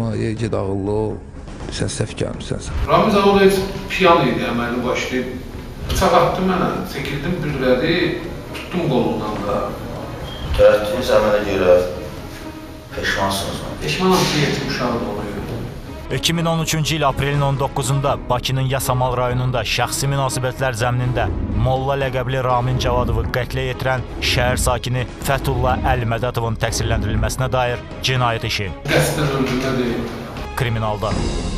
ona, ged ağıllı ol, sən səhv gəlmirsən sən. Ramiz Ağol heç piyan idi, əməlli başlayıb. Bıçaq attı mənə, çəkildim büdrədi, tutdum qolundan da. Törətdiyiniz əmələ görə peşmansınız mı? Peşmanam ki, yetim uşağı da ona görə. 2013-cü il aprelin 19-da Bakının Yasamal rayonunda şəxsi münasibətlər zəminində Molla ləqəbli Ramin Cavadovu qətlə yetirən şəhər sakini Fəthullah Əli-Mədədovun təqsirləndirilməsinə dair cinayət işi Qəsdən öldürmə deyil. kriminalda.